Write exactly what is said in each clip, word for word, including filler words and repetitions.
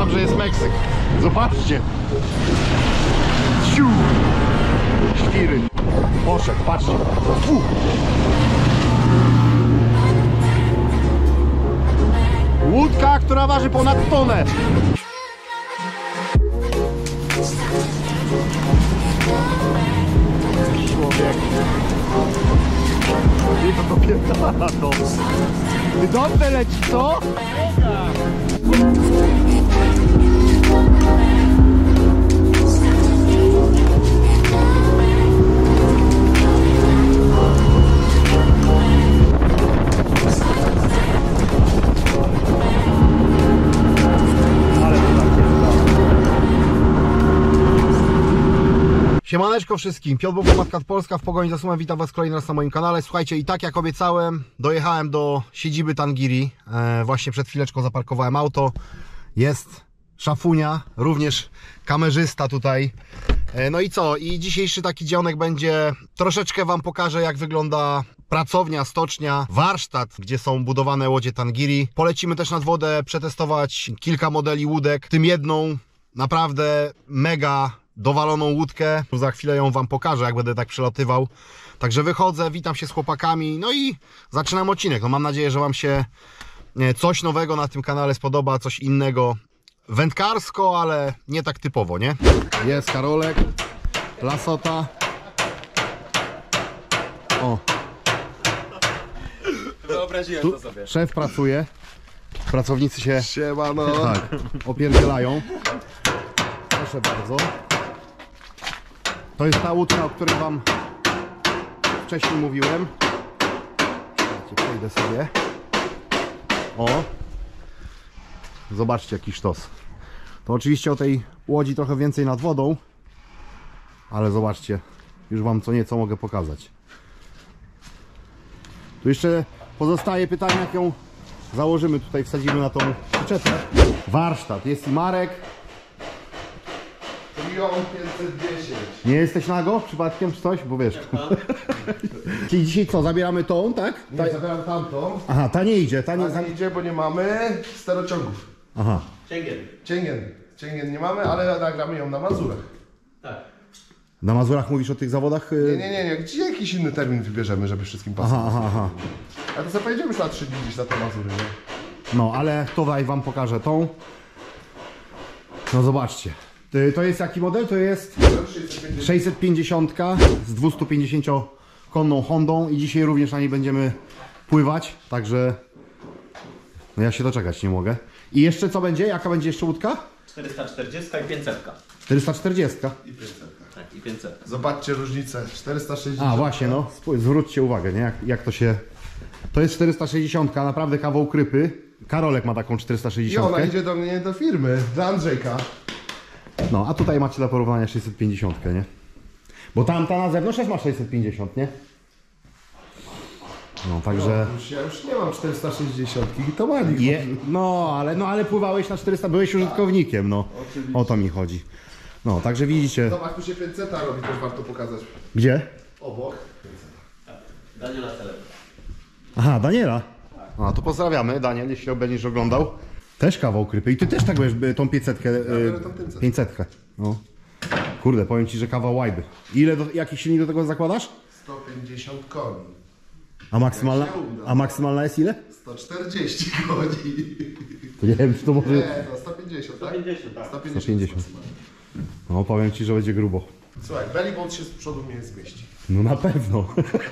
Myślałem, że jest Meksyk. Zobaczcie. Siu. Świry. Poszedł, patrzcie. Fu. Łódka, która waży ponad tonę. Człowiek. I to dopierdala to. Ty dobrze leci, co? Siemaneczko wszystkim, Piotr Bogdan, Matka Polska, w pogoni za sumem, witam was kolejny raz na moim kanale. Słuchajcie, i tak jak obiecałem, dojechałem do siedziby Tangiri. e, Właśnie przed chwileczką zaparkowałem auto. Jest szafunia, również kamerzysta tutaj. e, No i co? I dzisiejszy taki dzionek będzie, troszeczkę wam pokażę, jak wygląda pracownia, stocznia, warsztat, gdzie są budowane łodzie Tangiri. Polecimy też nad wodę przetestować kilka modeli łódek, w tym jedną naprawdę mega dowaloną łódkę. Za chwilę ją wam pokażę, jak będę tak przelatywał. Także wychodzę, witam się z chłopakami, no i zaczynam odcinek. No mam nadzieję, że wam się coś nowego na tym kanale spodoba, coś innego wędkarsko, ale nie tak typowo, nie? Jest Karolek, Lasota. O. Wyobraziłem Tu to sobie. szef pracuje, pracownicy się Siemano. tak, opierdzielają. Proszę bardzo. To jest ta łódka, o której wam wcześniej mówiłem. Słuchajcie, przejdę sobie. O! Zobaczcie, jaki sztos. To oczywiście o tej łodzi trochę więcej nad wodą, ale zobaczcie, już wam co nieco mogę pokazać. Tu jeszcze pozostaje pytanie, jak ją założymy, tutaj wsadzimy na tą przyczepę. Warsztat, jest i Marek. pięćset dziesięć. Nie jesteś nago przypadkiem czy coś? Bo wiesz. Czyli dzisiaj co, zabieramy tą, tak? Nie, zabieram tamtą. Aha, ta nie idzie, ta nie... Ta nie idzie, bo nie mamy sterociągów. Aha. Cięgien. Cięgien. Cięgien nie mamy, ale nagramy ją na Mazurach. Tak. Na Mazurach mówisz o tych zawodach? Nie, nie, nie, nie. Gdzie jakiś inny termin wybierzemy, żeby wszystkim Aha, pasował. aha, aha. A to sobie pojedziemy już na trzy dni gdzieś na te Mazury, nie? No, ale tutaj wam pokażę tą. No zobaczcie. Y, To jest jaki model? To jest sześćset pięćdziesiąt z dwieście pięćdziesiąt konną Hondą i dzisiaj również na niej będziemy pływać, także no ja się doczekać nie mogę. I jeszcze co będzie? Jaka będzie jeszcze łódka? czterysta czterdzieści i pięćset. czterysta czterdzieści. I pięćset. Tak, i pięćset. Zobaczcie różnicę. czterysta sześćdziesiąt. A właśnie, no, spój- zwróćcie uwagę, nie? Jak, jak to się... To jest czterysta sześćdziesiąt, naprawdę kawał krypy. Karolek ma taką czterysta I sześćdziesiąt. ona idzie do mnie do firmy, dla Andrzejka. No, a tutaj macie dla porównania sześćset pięćdziesiąt, nie? Bo tamta na zewnątrz też ma sześćset pięćdziesiąt, nie? No, także... Już, ja już nie mam czterysta sześćdziesiąt i to Malik. Je, no, ale, no, ale pływałeś na czterysta, byłeś użytkownikiem, no. Oczywiście. O to mi chodzi. No, także widzicie... Zobacz, tu się pięćset robi, też warto pokazać. Gdzie? Obok. Daniela Celeb. Aha, Daniela. A, to pozdrawiamy, Daniel, jeśli będziesz oglądał. Też kawał krypy. I ty też tak będziesz tą pięćsetkę. biorę tą pięćsetkę. pięćsetkę. No. Kurde, powiem ci, że kawał łajby. Ile do, jaki silnik do tego zakładasz? sto pięćdziesiąt koni. A maksymalna, Jak się uda. a maksymalna jest ile? sto czterdzieści koni. To nie wiem, czy to może... Nie, to sto pięćdziesiąt, tak? sto pięćdziesiąt, tak. sto sto pięćdziesiąt. maksymalnie. No, powiem ci, że będzie grubo. Słuchaj, bellyboat się z przodu mnie zmieści. No na pewno.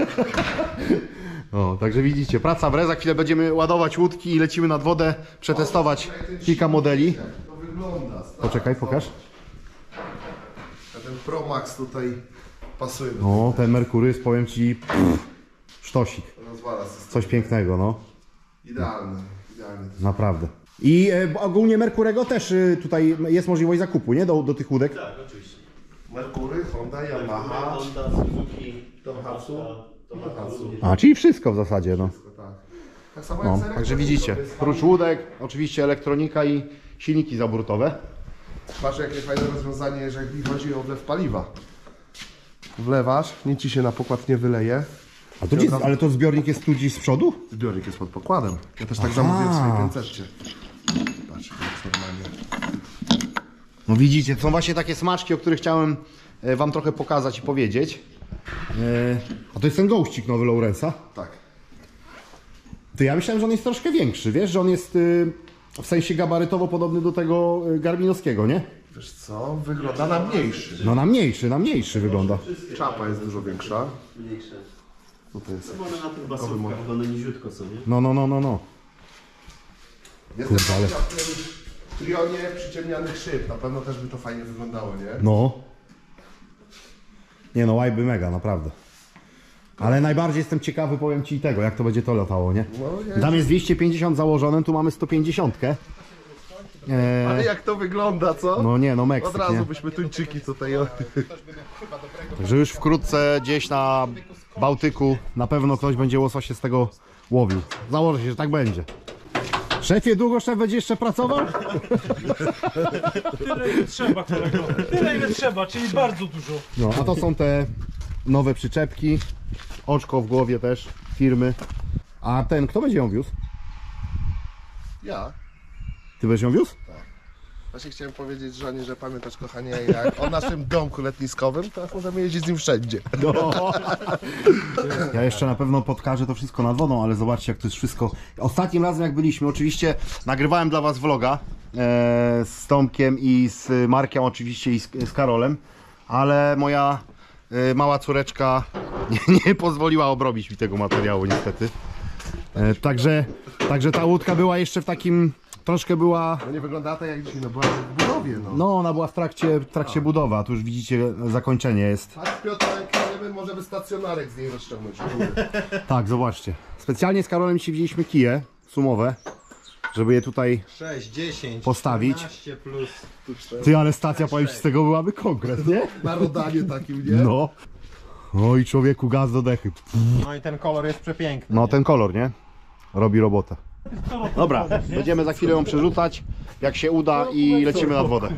O, także widzicie, praca w re, za chwilę będziemy ładować łódki i lecimy nad wodę, przetestować kilka modeli. Jak to wygląda? Stary, Poczekaj, pokaż. A ten Pro Max tutaj pasuje do No, ten Merkurys, powiem ci, pff, sztosik. tego. Rozwala system. Coś pięknego, no. Idealny, idealny. Naprawdę. I e, ogólnie Merkurego też e, tutaj jest możliwość zakupu, nie? Do, do tych łódek. Tak, oczywiście. Merkury, Honda, Yamaha, Honda, Suzuki, Tohatsu. Tohatsu. A, czyli wszystko w zasadzie, no. Tak. Tak samo No, jak z także elektroniką. widzicie, To jest prócz łódek, oczywiście elektronika i silniki zaburtowe. Patrz, jakie fajne rozwiązanie, jeżeli chodzi o wlew paliwa. Wlewasz, nic ci się na pokład nie wyleje. A to gdzie, ale to zbiornik jest tu gdzieś z przodu? Zbiornik jest pod pokładem. Ja też tak Aha. zamówiłem w swojej pięćsetce. Patrz, jak jest normalnie. No widzicie, to są właśnie takie smaczki, o których chciałem e, wam trochę pokazać i powiedzieć. E, a to jest ten gołścik nowy Lawrence'a? Tak. Ty, ja myślałem, że on jest troszkę większy, wiesz, że on jest y, w sensie gabarytowo podobny do tego y, Garminowskiego, nie? Wiesz co, wygląda na mniejszy. No na mniejszy, na mniejszy wygląda. Czapa jest dużo większa. Mniejsze. No to jest. One na tych basówkach, bo one niziutko są, nie? No, no, no, no, no. Jestem Kurde, ale- w tym trionie przyciemnianych szyb. Na pewno też by to fajnie wyglądało, nie? No. Nie no, łajby mega, naprawdę. Ale najbardziej jestem ciekawy, powiem ci tego, jak to będzie to latało, nie? No, jest. Tam jest dwieście pięćdziesiąt założone, tu mamy sto pięćdziesiąt. Ale Eee, jak to wygląda, co? no nie, no Od Meksyk, razu nie? byśmy tuńczyki tutaj. Także już wkrótce gdzieś na Bałtyku na pewno ktoś będzie łososie z tego łowił. Założę się, że tak będzie. Szefie, długo szef będzie jeszcze pracował? Tyle ile trzeba, kolego. Tyle ile trzeba, czyli bardzo dużo. No, a to są te nowe przyczepki. Oczko w głowie też firmy. A ten, kto będzie ją wiózł? Ja. Ty będziesz ją wiózł? Właśnie chciałem powiedzieć żonie, że pamiętasz, kochanie, jak o naszym domku letniskowym, to możemy jeździć z nim wszędzie. No. Ja jeszcze na pewno podkażę to wszystko nad wodą, ale zobaczcie, jak to jest wszystko. Ostatnim razem jak byliśmy, oczywiście nagrywałem dla was vloga e, z Tomkiem i z Markiem oczywiście i z, z Karolem, ale moja e, mała córeczka nie, nie pozwoliła obrobić mi tego materiału niestety. E, także, także ta łódka była jeszcze w takim, troszkę była, No nie wygląda tak jak dzisiaj, no była w budowie, no. no ona była w trakcie, w trakcie budowy, a tu już widzicie zakończenie jest. Patrz Piotrek, nie wiem, możemy stacjonarek z niej rozciągnąć. Tak, zobaczcie. Specjalnie z Karolem dzisiaj wzięliśmy kije sumowe, żeby je tutaj sześć, dziesięć, postawić. czternaście plus. Ty, ale stacja, powiem ci, z tego byłaby konkret, nie? Na rodanie takim, nie? No. Oj, człowieku, gaz do dechy. No i ten kolor jest przepiękny. No, ten kolor, nie? Robi robotę. Dobra, będziemy za chwilę ją przerzucać, jak się uda, i lecimy nad wodę.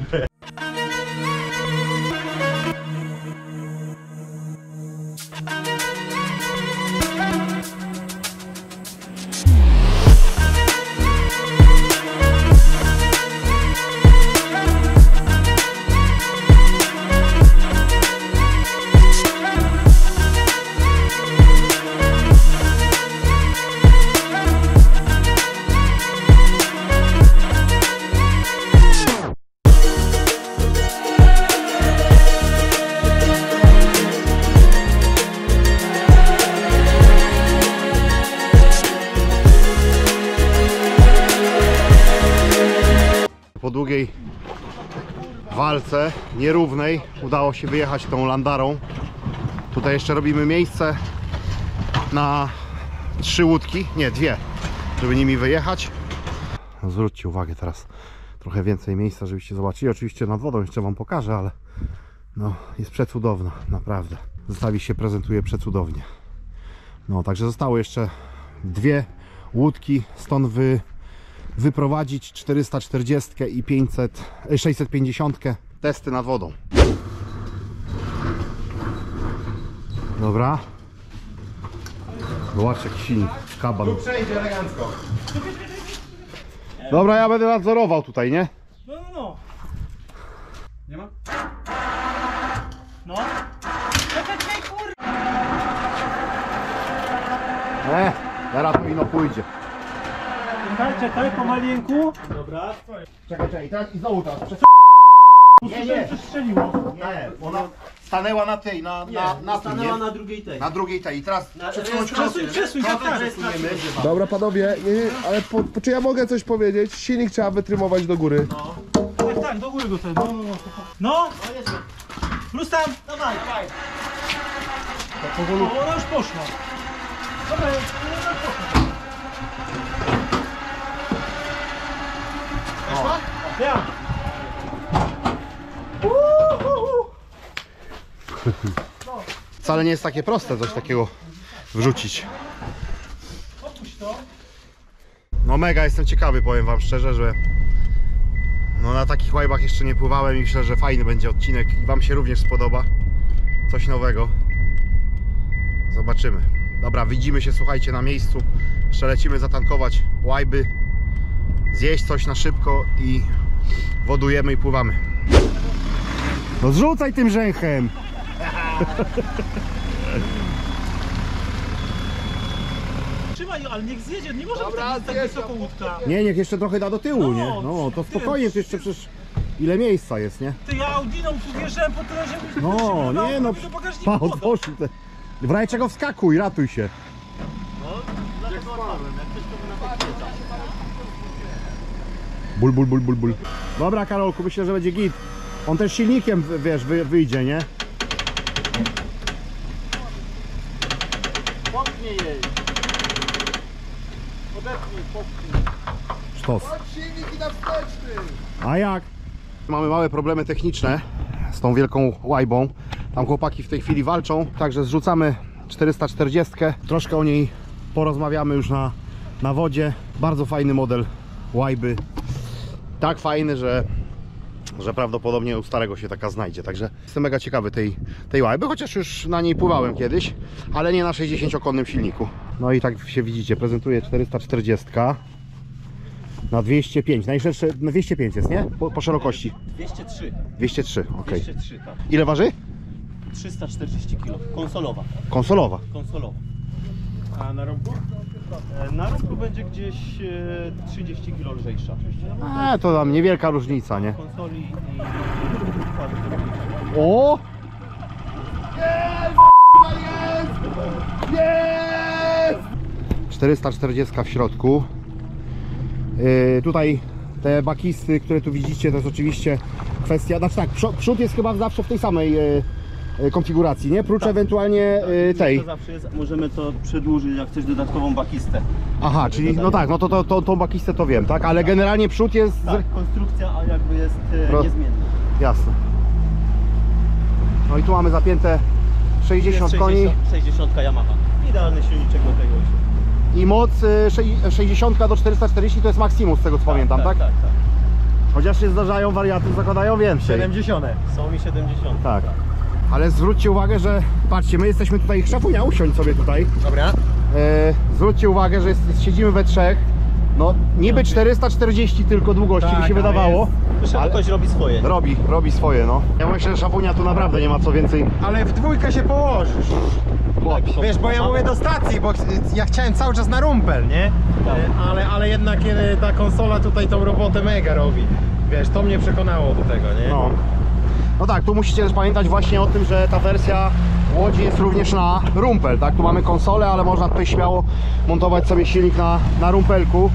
Po długiej walce, nierównej, udało się wyjechać tą landarą. Tutaj jeszcze robimy miejsce na trzy łódki, nie, dwie, żeby nimi wyjechać. Zwróćcie uwagę teraz, trochę więcej miejsca, żebyście zobaczyli. Oczywiście nad wodą jeszcze wam pokażę, ale no, jest przecudowna, naprawdę. Zestawi się prezentuje przecudownie. No, także zostało jeszcze dwie łódki, stąd wy wyprowadzić czterysta czterdzieści i pięćset, sześćset pięćdziesiąt. Testy nad wodą. Dobra. Zobaczcie, jaki silnik, kaban. Przejdzie elegancko. Dobra, ja będę nadzorował tutaj, nie? No, no, no. Nie ma? No. Czekaj, czekaj, kur... E, teraz to ino pójdzie. Czekaj, czekaj, pomalinku. Dobra. Czekaj, czekaj, teraz i znowu teraz. Przez... Nie, nie. Przestrzeliło. Nie, ona stanęła na tej, na, na, na tym, Stanęła nie? na drugiej tej. Na drugiej tej i teraz Na- przesunąć rejestrację, krosy. Przesuń, tak, tak. Przesunujemy. Dobra panowie, nie, nie, ale po, po, czy ja mogę coś powiedzieć? Silnik trzeba wytrymować do góry. Tak, tak, do góry go ten. No, no, no. No. Plus tam. Dawaj, dawaj. O, ona już poszła. Dobra, ona już poszła. Poszła? Ja. Wcale nie jest takie proste coś takiego wrzucić. Opuść to. No mega jestem ciekawy, powiem wam szczerze, że no na takich łajbach jeszcze nie pływałem i myślę, że fajny będzie odcinek i wam się również spodoba. Coś nowego. Zobaczymy. Dobra, widzimy się, słuchajcie, na miejscu. Jeszcze lecimy zatankować łajby, zjeść coś na szybko i wodujemy i pływamy. No zrzucaj tym rzęchem! Trzymaj, ale niech zjedzie, nie może Dobra, być tak, tak zjeżdżam. wysoko łódka. Nie, niech jeszcze trochę da do tyłu, No, nie? No to spokojnie, to jeszcze przecież ile miejsca jest, nie? Ty, ja Audiną tu wjeżdżałem po tyle, że... No, nie no, do bagażnika pa, woda. otworzył te. W razie czego wskakuj, ratuj się. Dlatego odpadłem, jak ktoś to by na podpięta. Ból, ból, ból, ból, ból. Dobra, Karolku, myślę, że będzie git. On też silnikiem, wiesz, wy, wyjdzie, nie? Pomknij jej. Odepnij, popchnij. Sztos. Chodź silnik i na wsteczny! A jak? Mamy małe problemy techniczne z tą wielką łajbą. Tam chłopaki w tej chwili walczą, także zrzucamy czterysta czterdzieści. Troszkę o niej porozmawiamy już na, na wodzie. Bardzo fajny model łajby. Tak fajny, że, że prawdopodobnie u starego się taka znajdzie. Także jestem mega ciekawy tej, tej łajby, chociaż już na niej pływałem kiedyś, ale nie na sześćdziesięciokonnym silniku. No i tak się widzicie, prezentuje czterysta czterdzieści. Na dwieście pięć, najszersze na dwieście pięć jest, nie? Po, po szerokości. dwieście trzy. dwieście trzy, ok. dwieście trzy, tak. Ile waży? trzysta czterdzieści kilo. Konsolowa. Konsolowa. Konsolowa. A na rąbku? E, Na rynku będzie gdzieś e, trzydzieści kilo lżejsza. A, to tam niewielka różnica, nie? Konsoli i układu kierowniczego. O! Jest! Jest! czterysta czterdzieści w środku. Yy, tutaj te bakisty, które tu widzicie, to jest oczywiście kwestia, znaczy tak, przód, przód jest chyba zawsze w tej samej yy, yy, konfiguracji, nie? Prócz ewentualnie yy, tej. To zawsze jest, możemy to przedłużyć, jak chcesz dodatkową bakistę. Aha, czyli no tak, no to, to, to tą bakistę to wiem, tak? Ale generalnie przód jest... z- Tak, konstrukcja, a jakby jest e, Pro- niezmienna. Jasne. No i tu mamy zapięte sześćdziesiąt Jest koni sześćdziesiąt Yamaha. Idealny silniczek do tego już. i moc y, sze- sześćdziesiąt do czterysta czterdzieści to jest maksimum z tego co pamiętam, tak? Tak, tak, tak. Chociaż się zdarzają wariaty, zakładają więcej. siedemdziesiąt. Są mi siedemdziesiąt. Tak. Ale zwróćcie uwagę, że patrzcie, my jesteśmy tutaj, Szafunia, usiądź sobie tutaj. Dobra. E, zwróćcie uwagę, że jest, siedzimy we trzech. No niby czterysta czterdzieści tylko długości Tak, by się ale wydawało. Szerokość robi swoje. Robi, robi swoje, no. Ja myślę, że Szafunia tu naprawdę nie ma co więcej. Ale w dwójkę się położysz. Wiesz, bo ja mówię do stacji, bo ja chciałem cały czas na rumpel, nie? Tak. E, Ale, ale jednak e, ta konsola tutaj tą robotę mega robi. Wiesz, to mnie przekonało do tego, nie? No. No tak, tu musicie też pamiętać właśnie o tym, że ta wersja Łodzi jest również na rumpel, tak? Tu mamy konsolę, ale można tutaj śmiało montować sobie silnik na, na rumpelku.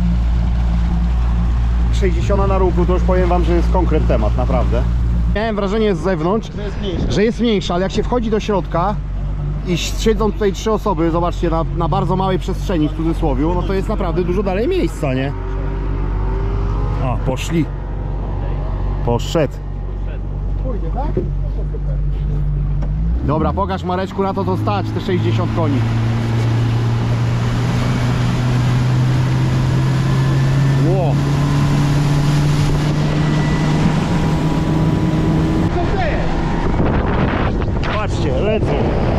sześćdziesiąt na rumplu to już powiem wam, że jest konkret temat, naprawdę. Miałem wrażenie z zewnątrz, To jest mniejsze. że jest mniejsza, ale jak się wchodzi do środka i siedzą tutaj trzy osoby, zobaczcie, na, na bardzo małej przestrzeni w cudzysłowie, no to jest naprawdę dużo dalej miejsca, nie? A, poszli. Poszedł. Pójdzie, tak? Dobra, pokaż Mareczku na to, to stać te sześćdziesiąt koni. Ło. Patrzcie, lecą.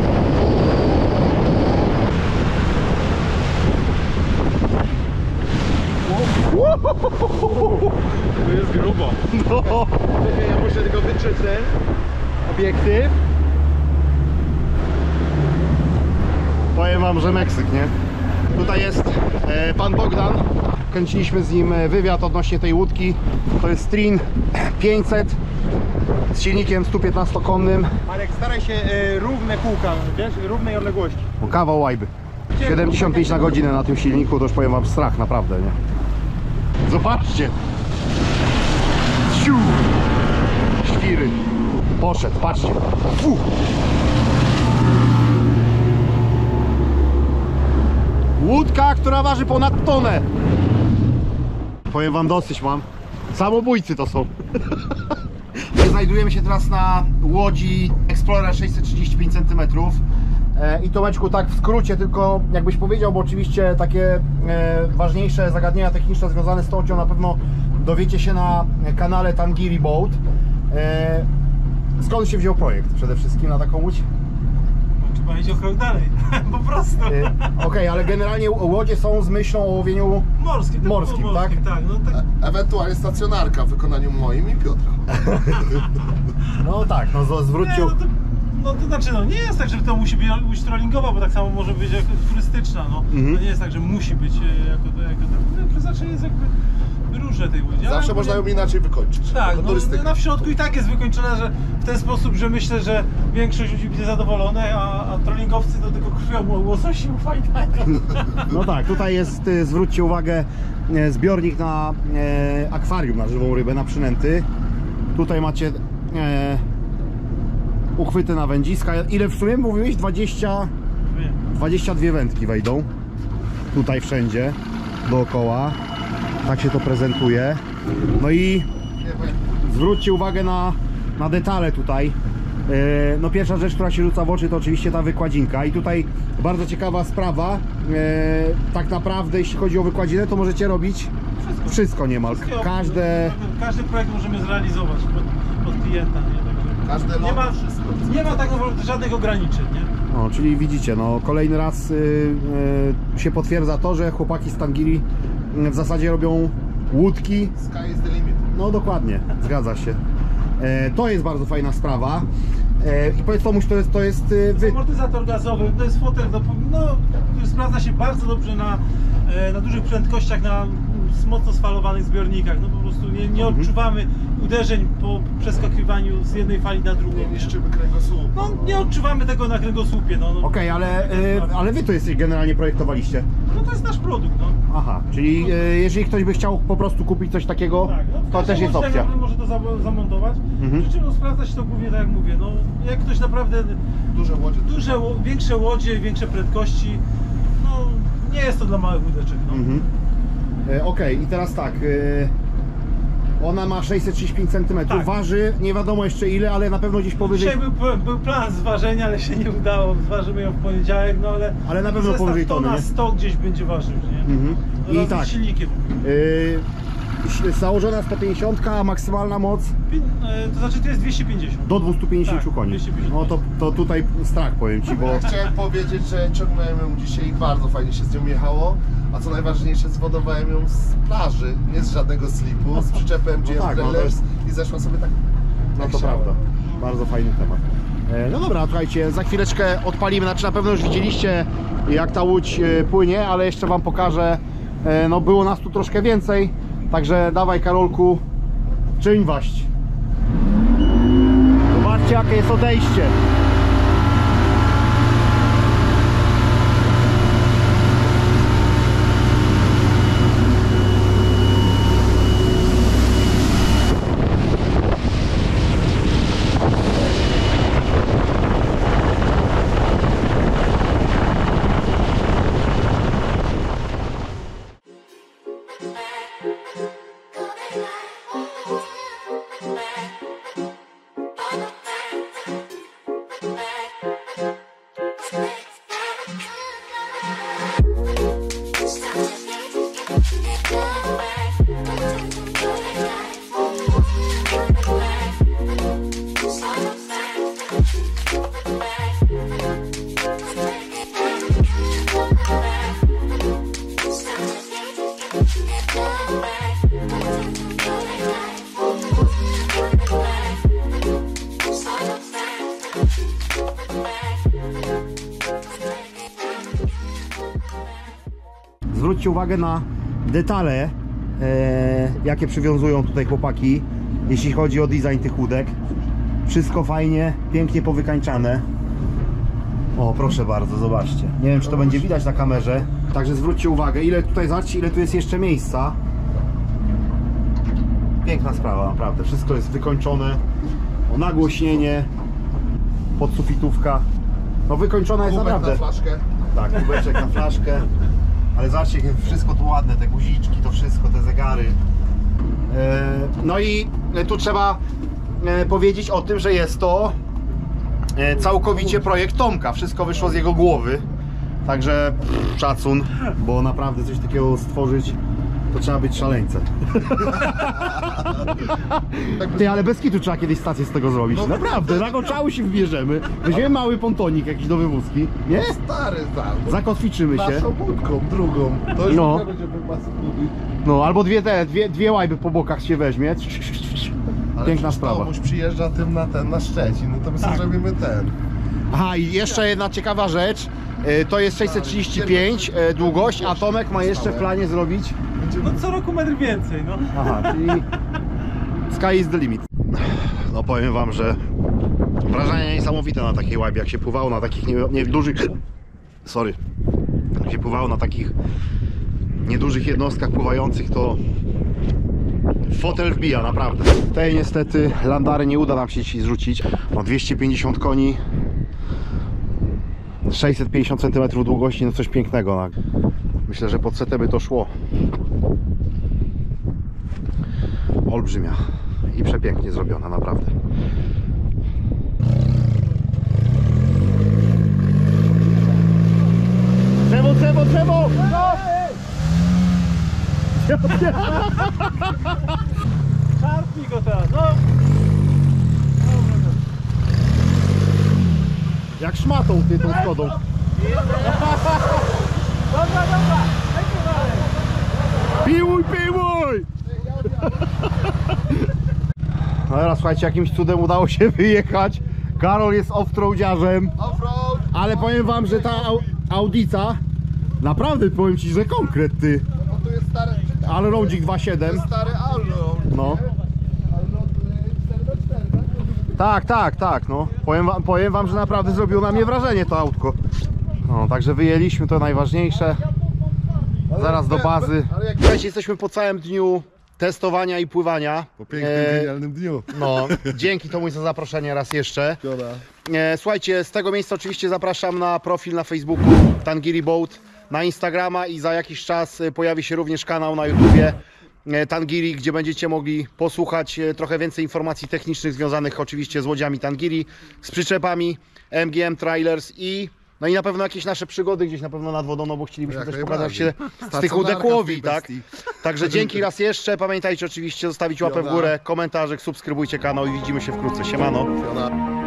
Tu jest grubo. No. Ja muszę tylko wytrzeć ten obiektyw. Powiem wam, że Meksyk, nie? Tutaj jest e, pan Bogdan. Kręciliśmy z nim e, wywiad odnośnie tej łódki. To jest Trin pięćset z silnikiem stu piętnastokonnym. Marek, staraj się e, równe kółka, wiesz, równej odległości. O, kawał łajby. siedemdziesiąt pięć na godzinę na tym silniku, to już powiem wam strach, naprawdę, nie? Zobaczcie! Ciu! Świry. Poszedł, patrzcie. Fu! Łódka, która waży ponad tonę. Powiem wam, dosyć mam. Samobójcy to są. Znajdujemy się teraz na łodzi Explorer sześćset trzydzieści pięć centymetrów. E, I Tomeczku, tak w skrócie, tylko jakbyś powiedział, bo oczywiście takie e, ważniejsze zagadnienia techniczne związane z tą łódź na pewno dowiecie się na kanale Tangiri Boat. E, skąd się wziął projekt przede wszystkim na taką łódź? Trzeba iść o krok dalej, po prostu. E, Okej, ale generalnie łodzie są z myślą o łowieniu Morskim, tak, morskim, po tak? tak, no tak. E ewentualnie stacjonarka w wykonaniu moim i Piotra. No tak, no z- Nie, zwróćcie... no, to, no to znaczy, no nie jest tak, że to musi być łódź trollingowa, bo tak samo może być jako turystyczna, no. Mhm. To nie jest tak, że musi być e, jako, jako tak. Przeznaczenie jest jakby różne tej łodzi. ale Zawsze można ją ogólnie- inaczej wykończyć. Tak, Jako no, turystyka. na w środku i tak jest wykończona, że w ten sposób, że myślę, że większość ludzi będzie zadowolone, a, a trollingowcy do tego krwią łososi ufajdają. No tak, tutaj jest, y, zwróćcie uwagę, e, zbiornik na e, akwarium, na żywą rybę, na przynęty. Tutaj macie e, uchwyty na wędziska. Ile w sumie mówiłeś? dwadzieścia, dwadzieścia dwie wędki wejdą. Tutaj wszędzie, dookoła. Tak się to prezentuje. No i zwróćcie uwagę na, na detale tutaj. E, No pierwsza rzecz, która się rzuca w oczy, to oczywiście ta wykładzinka. I tutaj bardzo ciekawa sprawa. E, Tak naprawdę jeśli chodzi o wykładzinę, to możecie robić Wszystko. wszystko niemal. Każde... Każdy projekt możemy zrealizować pod, pod klienta, nie? Także Każde nie ma, logo, wszystko. nie ma tak naprawdę żadnych ograniczeń, nie? No, czyli widzicie, no kolejny raz y, y, się potwierdza to, że chłopaki z Tangiri y, w zasadzie robią łódki. Sky is the limit. No dokładnie, zgadza się. E, to jest bardzo fajna sprawa. E, I powiedz komuś, to jest, to jest y, wy... Amortyzator gazowy, to jest fotel, do, no, który sprawdza się bardzo dobrze na, e, na dużych prędkościach, na mocno sfalowanych zbiornikach. No po prostu nie, nie odczuwamy uderzeń po przeskakiwaniu z jednej fali na drugą. Nie Nie? niszczymy kręgosłupa. No nie odczuwamy tego na kręgosłupie. No, no, Okej, ale, y, ale wy to jesteś generalnie projektowaliście. no to jest nasz produkt, no. Aha, czyli y, jeżeli ktoś by chciał po prostu kupić coś takiego, Tak, no, to też jest opcja. Każdy może to za- zamontować. Mhm. Przy czym no, sprawdza się to głównie tak jak mówię. No, jak ktoś naprawdę Duże łodzie. duże, ło- większe łodzie, większe prędkości, no nie jest to dla małych łódeczek. No. Mhm. E, Okej, i teraz tak. E, ona ma sześćset trzydzieści pięć centymetrów, Tak. waży nie wiadomo jeszcze ile, ale na pewno gdzieś powyżej. Dzisiaj był, był plan zważenia, ale się nie udało. Zważymy ją w poniedziałek, no ale. Ale na pewno zestaw powyżej tony, tona nie? sto gdzieś będzie ważył, nie? Mhm. No, I razem tak. z silnikiem. E, założona sto pięćdziesiąt, a maksymalna moc Pię- e, To znaczy to jest dwieście pięćdziesiąt. do dwieście pięćdziesiąt Tak, koni. dwieście pięćdziesiąt. No to, to tutaj strach, powiem ci, bo. Ja chciałem powiedzieć, że ciągnąłem ją dzisiaj i bardzo fajnie się z nią jechało, a co najważniejsze, zwodowałem ją z plaży, nie z żadnego slipu, z przyczepem G M tak, no to Trailers jest- i zeszła sobie tak. No jak to chciałem. prawda. Bardzo fajny temat. E, No dobra, słuchajcie, za chwileczkę odpalimy. Znaczy na pewno już widzieliście, jak ta łódź e, płynie, ale jeszcze wam pokażę. E, No było nas tu troszkę więcej, także dawaj Karolku, czyń waść. Zobaczcie, jakie jest odejście. Zwróćcie uwagę na detale, e, jakie przywiązują tutaj chłopaki, jeśli chodzi o design tych łódek. Wszystko fajnie, pięknie powykańczane. O, proszę bardzo, zobaczcie. Nie wiem, czy to będzie widać na kamerze. Także zwróćcie uwagę, ile tutaj, zobaczcie, ile tu jest jeszcze miejsca. Piękna sprawa, naprawdę. Wszystko jest wykończone. O, nagłośnienie, podsufitówka. No wykończona jest Kubek naprawdę. na flaszkę. Tak, kubeczek na flaszkę. Ale zobaczcie, jakie wszystko tu ładne, te guziczki, to wszystko, te zegary. E, No i tu trzeba e, powiedzieć o tym, że jest to e, całkowicie projekt Tomka. Wszystko wyszło z jego głowy. Także pff, szacun, bo naprawdę coś takiego stworzyć to trzeba być szaleńcem. Ty, ale bez kitu trzeba kiedyś stację z tego zrobić. Naprawdę, na Goczały się wybierzemy. Weźmiemy mały pontonik jakiś do wywózki. Nie? Stary tam. Zakotwiczymy się. Naszą budką, drugą. To już No. no. będzie wypas. No, albo dwie te, dwie, dwie łajby po bokach się weźmie. Ale Piękna przecież sprawa. Tomuś przyjeżdża tym na ten, na Szczecin, no to my sobie zrobimy ten. Aha, i jeszcze jedna ciekawa rzecz. E, To jest sześćset trzydzieści pięć e, długość, a Tomek ma jeszcze w planie zrobić. No co roku metr więcej, no. Aha, czyli sky is the limit. No powiem wam, że wrażenie niesamowite na takiej łajbie, jak się pływało na takich niedużych... Sorry. Jak się pływało na takich niedużych jednostkach pływających, to fotel wbija, naprawdę. Tej niestety landary nie uda nam się dzisiaj zrzucić. No dwieście pięćdziesiąt koni, sześćset pięćdziesiąt centymetrów długości, no coś pięknego. No. Myślę, że pod setę by to szło. Olbrzymia i przepięknie zrobiona, naprawdę. Drzewo, drzewo, drzewo! Szarpnij go teraz, no. Jak szmatą ty tą Skodą. Dobra, dobra, lecimy dalej. Piłuj, piłuj! No teraz słuchajcie, jakimś cudem udało się wyjechać. Karol jest off-roadziarzem, Offroad! ale powiem wam, że ta au Audica, naprawdę powiem ci, że konkret ty. No to jest stary, Ale Roadzik dwa to siedem. jest stary Allroad. No. Allroad cztery na cztery, Tak, tak? tak, tak, no. Powiem wam, powiem wam, że naprawdę zrobiło na mnie wrażenie to autko. No, także wyjęliśmy, to najważniejsze. Zaraz do bazy. Ale jak Słuchajcie, jesteśmy po całym dniu testowania i pływania. po pięknym, E, genialnym dniu. No, dzięki Tomuś za zaproszenie raz jeszcze. Szkoda. E, Słuchajcie, z tego miejsca oczywiście zapraszam na profil na Facebooku Tangiri Boat, na Instagrama i za jakiś czas e, pojawi się również kanał na YouTubie e, Tangiri, gdzie będziecie mogli posłuchać e, trochę więcej informacji technicznych związanych oczywiście z łodziami Tangiri, z przyczepami M G M Trailers i no i na pewno jakieś nasze przygody gdzieś na pewno nad wodą, no bo chcielibyśmy Jak też pokazać się najbardziej. z tych Stacjonarka udekłowi, w tej tak? bestii. Także dzięki raz jeszcze, pamiętajcie oczywiście zostawić łapę w Fiona. górę, komentarzyk, subskrybujcie kanał i widzimy się wkrótce. Siemano. Fiona.